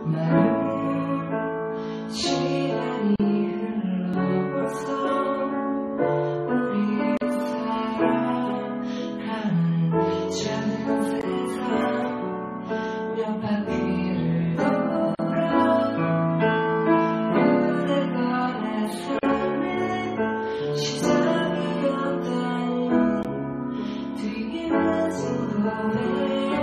많은 시간이 흘러버서 우리 살아가는 작은 세상 몇 바퀴를 돌아 그대가 내 삶의 시작이었다니 되게 늦은 거래